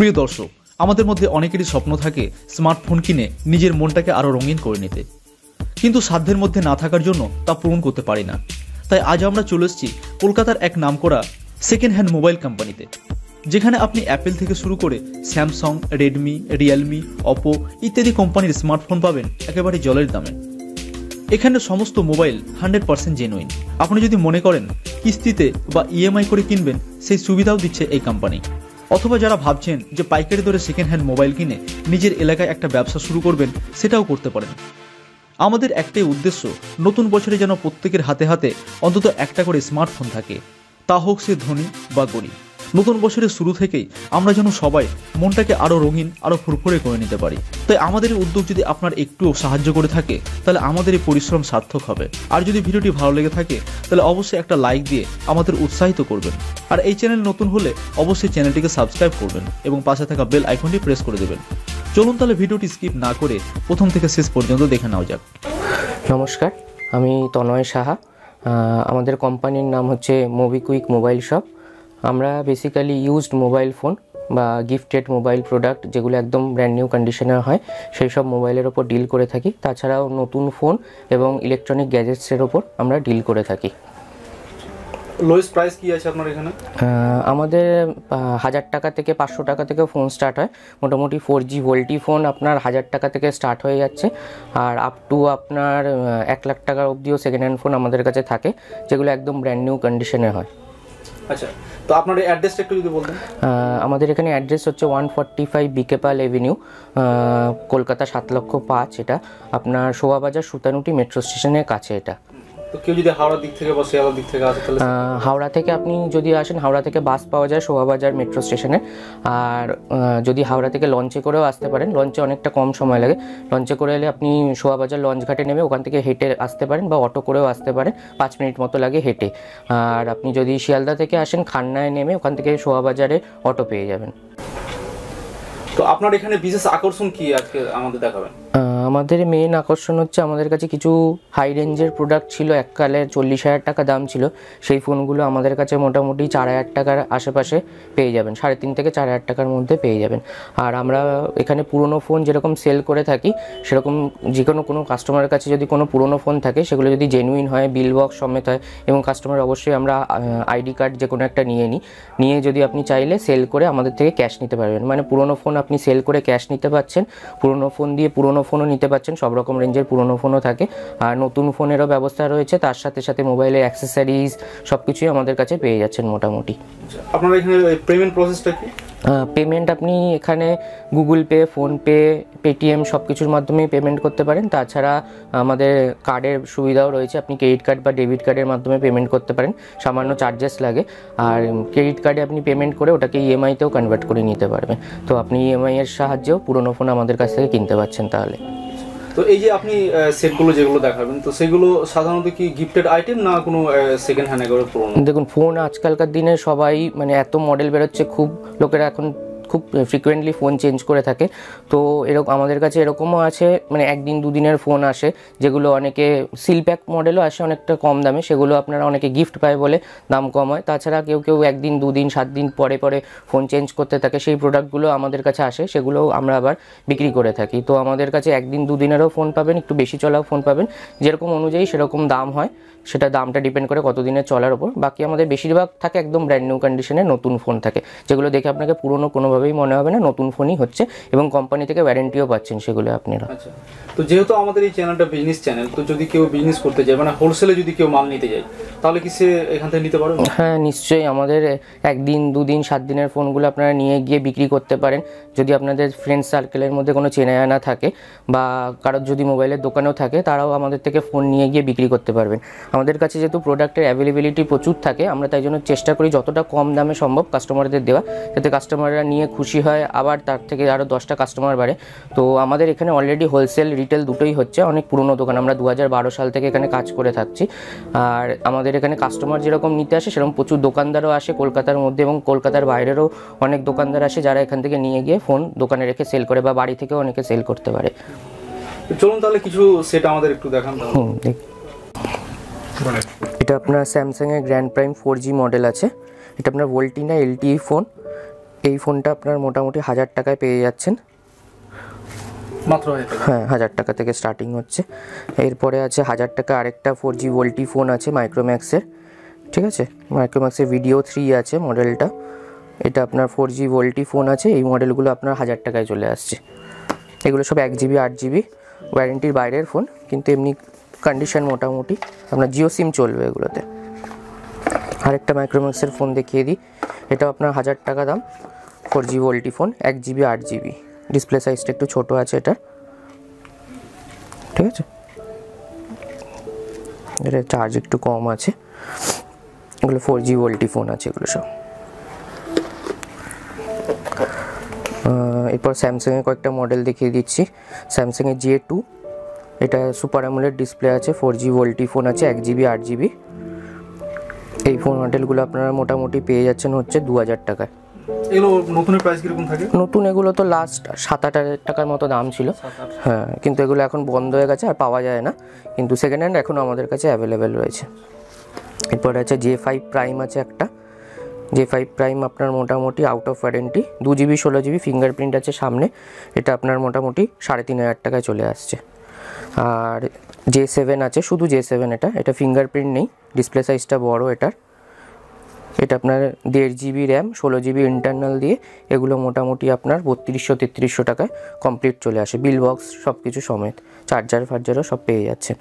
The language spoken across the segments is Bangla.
প্রিয় দর্শক, আমাদের মধ্যে অনেকেরই স্বপ্ন থাকে স্মার্টফোন কিনে নিজের মনটাকে আরও রঙিন করে নিতে, কিন্তু সাধ্যের মধ্যে না থাকার জন্য তা পূরণ করতে পারি না। তাই আজ আমরা চলে এসেছি কলকাতার এক নামকরা সেকেন্ড হ্যান্ড মোবাইল কোম্পানিতে, যেখানে আপনি অ্যাপেল থেকে শুরু করে স্যামসাং, রেডমি, রিয়েলমি, অপো ইত্যাদি কোম্পানির স্মার্টফোন পাবেন একেবারে জলের দামে। এখানে সমস্ত মোবাইল 100% জেনুইন। আপনি যদি মনে করেন কিস্তিতে বা ইএমআই করে কিনবেন, সেই সুবিধাও দিচ্ছে এই কোম্পানি। অথবা যারা ভাবছেন যে পাইকারি দরে সেকেন্ড হ্যান্ড মোবাইল কিনে নিজের এলাকায় একটা ব্যবসা শুরু করবেন, সেটাও করতে পারেন। আমাদের একটাই উদ্দেশ্য, নতুন বছরে যেন প্রত্যেকের হাতে হাতে অন্তত একটা করে স্মার্টফোন থাকে, তা হোক সে ধনী বা গরিব। নতুন বছরের শুরু থেকেই আমরা যেন সবাই মনটাকে আরও রঙিন, আরও ফুরফুরে করে নিতে পারি। তাই আমাদের এই উদ্যোগ যদি আপনার একটুও সাহায্য করে থাকে, তাহলে আমাদের এই পরিশ্রম সার্থক হবে। আর যদি ভিডিওটি ভালো লেগে থাকে, তাহলে অবশ্যই একটা লাইক দিয়ে আমাদের উৎসাহিত করবেন। আর এই চ্যানেল নতুন হলে অবশ্যই চ্যানেলটিকে সাবস্ক্রাইব করবেন এবং পাশে থাকা বেল আইকনটি প্রেস করে দেবেন। চলুন তাহলে ভিডিওটি স্কিপ না করে প্রথম থেকে শেষ পর্যন্ত দেখে নেওয়া যাক। নমস্কার, আমি তনয় সাহা। আমাদের কোম্পানির নাম হচ্ছে মোবিকুইক মোবাইল শপ। আমরা বেসিক্যালি ইউজড মোবাইল ফোন বা গিফটেড মোবাইল প্রোডাক্ট, যেগুলো একদম ব্র্যান্ড নিউ কন্ডিশনে হয়, সেই সব মোবাইলের ওপর ডিল করে থাকি। তাছাড়াও নতুন ফোন এবং ইলেকট্রনিক গ্যাজেটসের ওপর আমরা ডিল করে থাকি। লোয়েস্ট প্রাইস কি আছে আপনার এখানে? আমাদের 1000 টাকা থেকে 500 টাকা থেকে ফোন স্টার্ট হয়। মোটামুটি 4G ভোল্টি ফোন আপনার 1000 টাকা থেকে স্টার্ট হয়ে যাচ্ছে, আর আপ টু আপনার 1 লাখ টাকার অবধিও সেকেন্ড হ্যান্ড ফোন আমাদের কাছে থাকে, যেগুলো একদম ব্র্যান্ড নিউ কন্ডিশনে হয়। আচ্ছা, তো আপনার অ্যাড্রেসটা একটু যদি বলতেন। আমাদের এখানে অ্যাড্রেস হচ্ছে 145 বিকেপাল এভিনিউ, কলকাতা 7,05,000। এটা আপনার শোভাবাজার সুতানুটি মেট্রো স্টেশনের কাছে। এটা তো কেউ যদি হাওড়ার দিক থেকে বা শিয়ালদার দিক থেকে আসে, তাহলে হাওড়া থেকে আপনি যদি আসেন, হাওড়া থেকে বাস পাওয়া যায় শোভাবাজার মেট্রো স্টেশনে। আর যদি হাওড়া থেকে লঞ্চে করেও আসতে পারেন, লঞ্চে অনেকটা কম সময় লাগে। লঞ্চে করে এলে আপনি শোভাবাজার লঞ্চ ঘাটে নেমে ওখান থেকে হেঁটে আসতে পারেন, বা অটো করেও আসতে পারেন, 5 মিনিট মতো লাগে হেঁটে। আর আপনি যদি শিয়ালদা থেকে আসেন, খান্নায় নেমে ওখান থেকে শোভাবাজারে অটো পেয়ে যাবেন। তো আপনার এখানে বিশেষ আকর্ষণ কি আজকে আমাদের দেখাবেন? আমাদের মেইন আকর্ষণ হচ্ছে, আমাদের কাছে কিছু হাই রেঞ্জের প্রোডাক্ট ছিল, এককালে 40,000 টাকা দাম ছিল। সেই ফোনগুলো আমাদের কাছে মোটামুটি 4,000 টাকার আশেপাশে পেয়ে যাবেন, 3.5 থেকে 4,000 টাকার মধ্যে পেয়ে যাবেন। আর আমরা এখানে পুরনো ফোন যেরকম সেল করে থাকি, সেরকম যে কোনো কাস্টমারের কাছে যদি কোনো পুরনো ফোন থাকে, সেগুলো যদি জেনুইন হয়, বিল বক্স সমেত হয়, এবং কাস্টমার অবশ্যই আমরা আইডি কার্ড যে কোনো একটা নিয়ে যদি আপনি চাইলে সেল করে আমাদের থেকে ক্যাশ নিতে পারবেন। মানে পুরনো ফোন আপনি সেল করে ক্যাশ নিতে পারছেন, পুরনো ফোন দিয়ে পুরনো ফোনও নিতে পারছেন, সব রকম রেঞ্জের পুরনো ফোনও থাকে। আর নতুন ফোনেরও ব্যবস্থা রয়েছে, তার সাথে সাথে মোবাইলের অ্যাক্সেসরিজ সব কিছুই আমাদের কাছে পেয়ে যাচ্ছেন মোটামুটি। আপনার এখানে পেমেন্ট প্রসেসটা কি? পেমেন্ট আপনি এখানে গুগল পে, ফোনপে, পেটিএম সব কিছুর মাধ্যমেই পেমেন্ট করতে পারেন। তাছাড়া আমাদের কার্ডের সুবিধাও রয়েছে, আপনি ক্রেডিট কার্ড বা ডেবিট কার্ডের মাধ্যমে পেমেন্ট করতে পারেন, সামান্য চার্জেস লাগে। আর ক্রেডিট কার্ডে আপনি পেমেন্ট করে ওটাকে ইএমআইতেও কনভার্ট করে নিতে পারবেন। তো আপনি ইএমআই এর সাহায্যেও পুরনো ফোন আমাদের কাছ থেকে কিনতে পারছেন। তাহলে তো এই যে আপনি সেটগুলো যেগুলো দেখাবেন, তো সেগুলো সাধারণত কি গিফটেড আইটেম না কোনো সেকেন্ড হ্যান্ড এগুলো পুরনো? দেখুন, ফোন আজকালকার দিনে সবাই মানে এত মডেল বেরোচ্ছে, খুব লোকেরা এখন খুব ফ্রিকুয়েন্টলি ফোন চেঞ্জ করে থাকে। তো এরকম আমাদের কাছে এরকমও আছে, মানে 1 দিন 2 দিনের ফোন আসে, যেগুলো অনেকে সিল প্যাক মডেলও আসে অনেকটা কম দামে, সেগুলো আপনারা অনেকে গিফট পায় বলে দাম কম হয়। তাছাড়া কেউ 1 দিন 2 দিন 7 দিন পরে ফোন চেঞ্জ করতে থাকে, সেই প্রোডাক্টগুলো আমাদের কাছে আসে, সেগুলো আমরা আবার বিক্রি করে থাকি। তো আমাদের কাছে 1 দিন 2 দিনেরও ফোন পাবেন, একটু বেশি চলাও ফোন পাবেন, যেরকম অনুযায়ী সেরকম দাম হয়। সেটা দামটা ডিপেন্ড করে কত দিনের চলার ওপর। বাকি আমাদের বেশিরভাগ থাকে একদম ব্র্যান্ড নিউ কন্ডিশনে নতুন ফোন থাকে, যেগুলো দেখে আপনাকে পুরনো কোনোভাবেই মনে হবে না, নতুন ফোনই হচ্ছে, এবং কোম্পানি থেকে ওয়ারেন্টিও পাচ্ছেন সেগুলো আপনারা। আচ্ছা, তো যেহেতু আমাদের এই চ্যানেলটা বিজনেস চ্যানেল, তো যদি কেউ বিজনেস করতে যায়, মানে হোলসেলে যদি কেউ মাল নিতে যায়, তাহলে কি সে এখান থেকে নিতে পারবে? হ্যাঁ, নিশ্চয়ই। আমাদের 1 দিন 2 দিন 7 দিনের ফোনগুলো আপনারা নিয়ে গিয়ে বিক্রি করতে পারেন। যদি আপনাদের ফ্রেন্ড সার্কেলের মধ্যে কোনো চেনা জানা থাকে, বা কারোর যদি মোবাইলের দোকানেও থাকে, তারাও আমাদের থেকে ফোন নিয়ে গিয়ে বিক্রি করতে পারবেন। আমাদের কাছে যেহেতু প্রোডাক্টের অ্যাভেলেবিলিটি প্রচুর থাকে, আমরা তাই জন্য চেষ্টা করি যতটা কম দামে সম্ভব কাস্টমারদের দেওয়া, যাতে কাস্টমাররা নিয়ে খুশি হয়, আবার তার থেকে আরও 10টা কাস্টমার বাড়ে। তো আমাদের এখানে অলরেডি হোলসেল রিটেল দুটোই হচ্ছে। অনেক পুরনো দোকান, আমরা 2012 সাল থেকে এখানে কাজ করে থাকছি। আর আমাদের এখানে কাস্টমার যেরকম নিতে আসে, সেরকম প্রচুর দোকানদারও আসে কলকাতার মধ্যে, এবং কলকাতার বাইরেরও অনেক দোকানদার আসে, যারা এখান থেকে নিয়ে গিয়ে ফোন দোকানে রেখে সেল করে, বা বাড়ি থেকেও অনেকে সেল করতে পারে। চলুন তাহলে কিছু সেট আমাদের একটু দেখান। এটা আপনার স্যামসাংয়ের গ্র্যান্ড প্রাইম 4G মডেল আছে। এটা আপনার ভোল্টিনা LTE ফোন। এই ফোনটা আপনার মোটামুটি 1000 টাকায় পেয়ে যাচ্ছেন, মাত্র 1000 টাকা। হ্যাঁ 1000 টাকা থেকে স্টার্টিং হচ্ছে। এরপরে আছে 1000 টাকা আরেকটা 4G ভোল্টি ফোন আছে মাইক্রোম্যাক্সের, ঠিক আছে, মাইক্রোম্যাক্সের ভিডিও 3 আছে মডেলটা, এটা আপনার 4G ভোল্টি ফোন আছে। এই মডেলগুলো আপনার 1000 টাকায় চলে আসছে। এগুলো সব 1GB 8GB ওয়ারেন্টির বাইরের ফোন, কিন্তু এমনি কন্ডিশন মোটামুটি, আপনার জিও সিম চলবে এগুলোতে। আরেকটা মাইক্রোম্যাক্সের ফোন দেখিয়ে দিই, এটাও আপনার 1000 টাকা দাম, 4G VoLTE phone, 1GB 8GB, display সাইজটা একটু ছোটো আছে এটা, ঠিক আছে, এটা চার্জ একটু কম আছে। এগুলো 4G ভোল্টি ফোন আছে এগুলো সব। এরপর স্যামসাংয়ের কয়েকটা মডেল দেখিয়ে দিচ্ছি। স্যামসাংয়ের J2, এটা সুপার অ্যামোলেড ডিসপ্লে আছে, 4G ভোল্টি ফোন আছে, 1GB 8GB। এই ফোন মডেলগুলো আপনারা মোটামুটি পেয়ে যাচ্ছেন হচ্ছে 2000 টাকায়। এগুলো নতুনের প্রাইস কিরকম থাকে? নতুন এগুলো তো লাস্ট 7-8 হাজার টাকার মতো দাম ছিল, হ্যাঁ, কিন্তু এগুলো এখন বন্ধ হয়ে গেছে আর পাওয়া যায় না, কিন্তু সেকেন্ড হ্যান্ড এখনও আমাদের কাছে অ্যাভেলেবেল রয়েছে। এরপরে আছে J5 প্রাইম আছে একটা, J5 প্রাইম আপনার মোটামুটি out of warranty, 2GB 16GB fingerprint আছে সামনে, এটা আপনার মোটামুটি 3500 টাকায় চলে আসছে। আর J7 আছে, শুধু J7 এটা ফিঙ্গারপ্রিন্ট নেই, ডিসপ্লে সাইজটা বড় এটার, এটা আপনার 1.5GB র্যাম 16GB ইন্টারনাল দিয়ে, এগুলো মোটামুটি আপনার 3200-3300 টাকায় কমপ্লিট চলে আসে, বিল বক্স সব কিছু সমেত, চার্জার ফার্জারও সব পেয়ে যাচ্ছেন।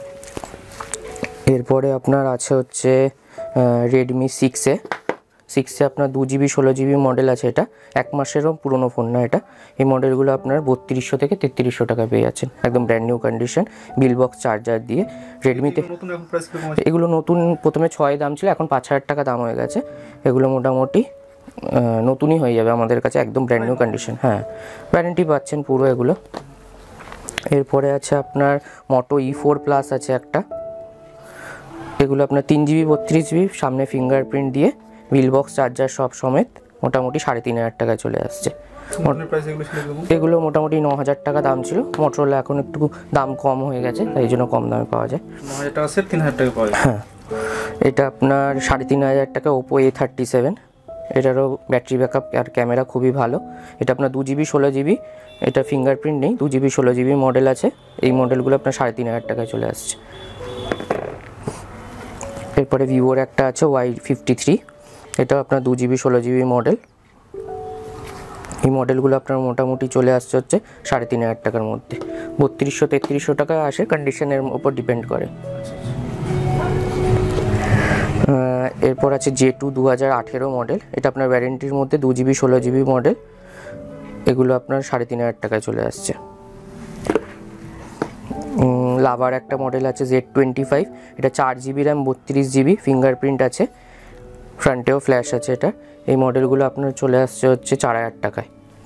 এরপরে আপনার আছে হচ্ছে রেডমি 6A আপনার 2GB 16GB মডেল আছে, এটা 1 মাসেরও পুরনো ফোন না এটা। এই মডেলগুলো আপনার 3200 থেকে 3300 টাকা পেয়ে যাচ্ছেন, একদম brand new condition, bill box charger দিয়ে। রেডমিতে এগুলো নতুন প্রথমে 6 দাম ছিল, এখন 5000 টাকা দাম হয়ে গেছে। এগুলো মোটামুটি নতুনই হয়ে যাবে আমাদের কাছে, একদম ব্র্যান্ড নিউ কন্ডিশন, হ্যাঁ, ওয়ারেন্টি পাচ্ছেন পুরো এগুলো। এরপরে আছে আপনার মোটো E4 প্লাস আছে একটা, এগুলো আপনার 3GB 32GB সামনে ফিঙ্গারপ্রিন্ট দিয়ে, বিল বক্স চার্জার সব সমেত, মোটামুটি 3500 টাকায় চলে আসছে। এগুলো মোটামুটি 9000 টাকা দাম ছিল, মোটরোলা এখন একটু দাম কম হয়ে গেছে, তাই জন্য কম দামে পাওয়া যায়। 9000 টাকা সেট 3000 টাকা পাওয়া যায়, হ্যাঁ। এটা আপনার 3500 টাকা ওপো A37, এটারও ব্যাটারি ব্যাকআপ আর ক্যামেরা খুবই ভালো। এটা আপনার 2GB 16GB, এটা ফিঙ্গারপ্রিন্ট নেই, 2GB 16GB মডেল আছে। এই মডেলগুলো আপনার 3500 টাকায় চলে আসছে। এরপরে ভিভোর একটা আছে Y53, এটা আপনার 2GB 16GB মডেল। এই মডেলগুলো আপনার মোটামুটি চলে আসছে হচ্ছে 3500 টাকার মধ্যে, 3200-3300 টাকায় আসে, কন্ডিশনের উপর ডিপেন্ড করে। এরপর আছে J2 2018 মডেল, এটা আপনার ওয়ারেন্টির মধ্যে 2GB 16GB মডেল, এগুলো আপনার 3500 টাকায় চলে আসছে। লাভার একটা মডেল আছে Z25, এটা 4GB র্যাম 32GB ফিঙ্গারপ্রিন্ট আছে, ফ্রন্টেও ফ্ল্যাশ আছে এটা। এই মডেলগুলো আপনার চলে আসছে হচ্ছে 4000 টাকায়।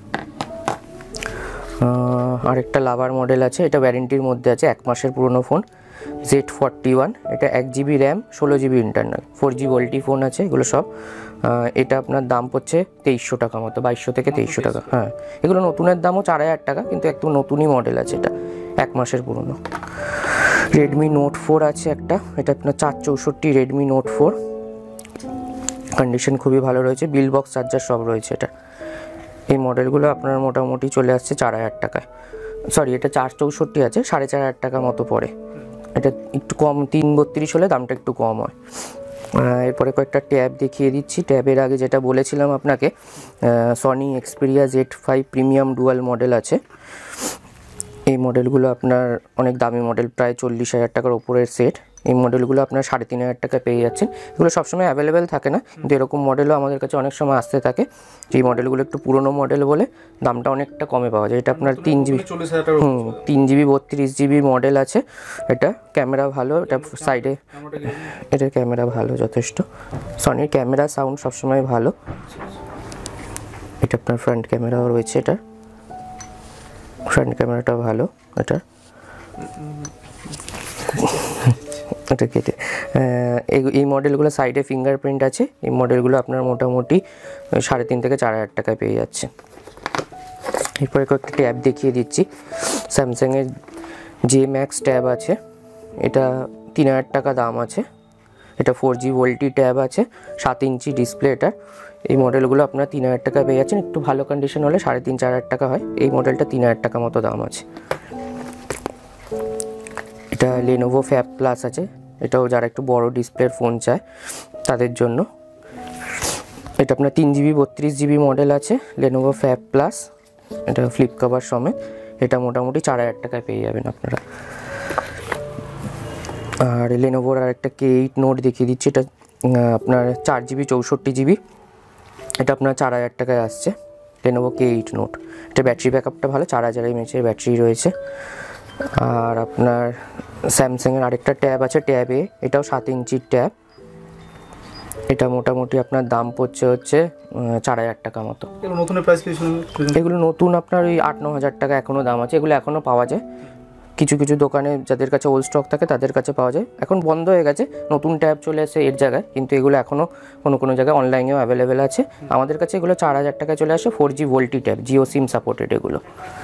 আরেকটা লাভার মডেল আছে, এটা ওয়ারেন্টির মধ্যে আছে, 1 মাসের পুরনো ফোন, Z41, এটা 1GB RAM 16GB internal, 4G VoLTE phone আছে এগুলো সব। এটা আপনার দাম পড়ছে 2300 টাকা মতো, 2200 থেকে 2300 টাকা, হ্যাঁ। এগুলো নতুনের দামও 4000 টাকা, কিন্তু একদম নতুনই মডেল আছে, এটা 1 মাসের পুরনো। রেডমি নোট 4 আছে একটা, এটা আপনার 464 রেডমি নোট 4, কন্ডিশন খুবই ভালো রয়েছে, বিল বক্স চার্জার সব রয়েছে এটা। এই মডেলগুলো আপনার মোটামুটি চলে আসছে 4000 টাকায়, সরি এটা 464 আছে, 4500 টাকা মতো পড়ে, এটা একটু কম, 332 হলে দামটা একটু কম হয়। এরপরে কয়েকটা ট্যাব দেখিয়ে দিচ্ছি। ট্যাবের আগে যেটা বলেছিলাম আপনাকে, Sony Xperia Z5 premium dual model আছে। এই মডেলগুলো আপনার অনেক দামি মডেল, প্রায় 40,000 টাকার ওপরের সেট। এই মডেলগুলো আপনার 3500 টাকায় পেয়ে যাচ্ছেন। এগুলো সবসময় অ্যাভেলেবেল থাকে না, কিন্তু এরকম মডেলও আমাদের কাছে অনেক সময় আসতে থাকে। যেই মডেলগুলো একটু পুরনো মডেল বলে দামটা অনেকটা কমে পাওয়া যায়। এটা আপনার 3GB 32GB মডেল আছে। এটা ক্যামেরা ভালো, এটা সাইডে এটার ক্যামেরা ভালো যথেষ্ট। সনির ক্যামেরা সাউন্ড সবসময় ভালো। এটা আপনার ফ্রন্ট ক্যামেরাও রয়েছে, এটা ফ্রন্ট ক্যামেরাটা ভালো। এটা এটা কেটে এই মডেলগুলো সাইডে ফিঙ্গারপ্রিন্ট আছে। এই মডেলগুলো আপনার মোটামুটি 3500 থেকে 4000 টাকায় পেয়ে যাচ্ছে। এরপরে কয়েকটা ট্যাব দেখিয়ে দিচ্ছি। স্যামসাংয়ের J Max ট্যাব আছে, এটা 3000 টাকা দাম আছে। এটা 4G ভোল্টি ট্যাব আছে, 7 ইঞ্চি ডিসপ্লে এটার। এই মডেলগুলো আপনারা 3000 টাকা পেয়ে যাচ্ছেন, একটু ভালো কন্ডিশন হলে 3,500-4,000 টাকা হয়। এই মডেলটা 3000 টাকা মতো দাম আছে। এটা Lenovo Fab Plus আছে, এটাও যারা একটু বড় ডিসপ্লের ফোন চায় তাদের জন্য। এটা আপনার 3GB 32GB মডেল আছে Lenovo Fab Plus, এটা ফ্লিপ কভার সমেত। এটা মোটামুটি 4000 টাকায় পেয়ে যাবেন আপনারা। আর Lenovoর আর একটা K8 Note দেখিয়ে দিচ্ছি, এটা আপনার 4GB 64GB, এটা আপনার 4000 টাকায় আসছে Lenovo K8 Note। এটা ব্যাটারি ব্যাকআপটা ভালো, 4000 mAh ব্যাটারি রয়েছে। আর আপনার স্যামসাংয়ের আরেকটা ট্যাব আছে ট্যাব এ, এটাও 7 ইঞ্চির ট্যাব। এটা মোটামুটি আপনার দাম পড়ছে হচ্ছে 4000 টাকা মতো। এগুলো নতুন আপনার ওই 8-9 হাজার টাকা এখনও দাম আছে। এগুলো এখনও পাওয়া যায় কিছু কিছু দোকানে, যাদের কাছে ওল্ড স্টক থাকে তাদের কাছে পাওয়া যায়। এখন বন্ধ হয়ে গেছে, নতুন ট্যাব চলে এসে এর জায়গায়, কিন্তু এগুলো এখনও কোনো জায়গায় অনলাইনেও অ্যাভেলেবেল আছে। আমাদের কাছে এগুলো 4000 টাকায় চলে আসে, 4G VoLTE tab, Jio SIM supported এগুলো।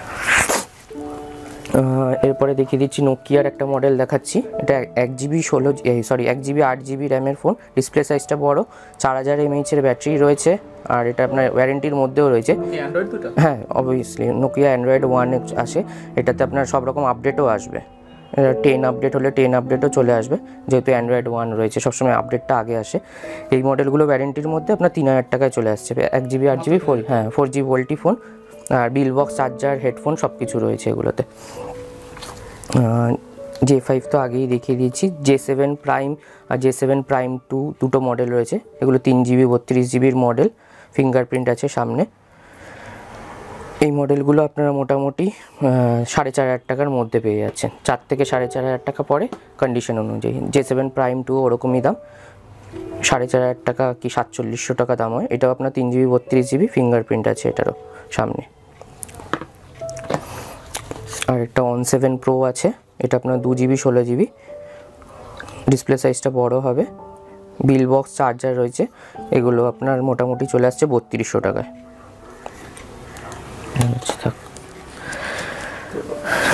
এরপরে দেখিয়ে দিচ্ছি নোকিয়ার একটা মডেল দেখাচ্ছি। এটা 1GB 8GB র্যামের ফোন, ডিসপ্লে সাইজটা বড়, 4000 mAh ব্যাটারি রয়েছে। আর এটা আপনার ওয়ারেন্টির মধ্যেও রয়েছে। হ্যাঁ অবভিয়াসলি নোকিয়া অ্যান্ড্রয়েড 1 আসে, এটাতে আপনার সব রকম আপডেটও আসবে। 10 আপডেট হলে 10 আপডেটও চলে আসবে, যেহেতু অ্যান্ড্রয়েড 1 রয়েছে, সবসময় আপডেটটা আগে আসে। এই মডেলগুলো ওয়ারেন্টির মধ্যে আপনার 3000 টাকায় চলে আসছে। 1GB 8GB 4G VoLTE phone, আর বিল বক্স, চার্জার, হেডফোন সব কিছু রয়েছে এগুলোতে। J5 তো আগেই দেখিয়ে দিয়েছি। J7 প্রাইম আর J7 প্রাইম 2 দুটো মডেল রয়েছে। এগুলো 3GB 32GBর মডেল, ফিঙ্গারপ্রিন্ট আছে সামনে। এই মডেলগুলো আপনারা মোটামুটি 4500 টাকার মধ্যে পেয়ে যাচ্ছেন, 4 থেকে 4500 টাকা পরে কন্ডিশন অনুযায়ী। J7 প্রাইম 2 ওরকমই দাম, 4500 টাকা কি 4700 টাকা দাম হয়। এটাও আপনার 3GB 32GB, ফিঙ্গারপ্রিন্ট আছে এটারও সামনে। আর একটা On 7 Pro আছে, এটা আপনার 2GB 16GB, ডিসপ্লে সাইজটা বড় হবে, বিল বক্স, চার্জার রয়েছে। এগুলো আপনার মোটামুটি চলে আসছে 3200 টাকায়। আচ্ছা থাক।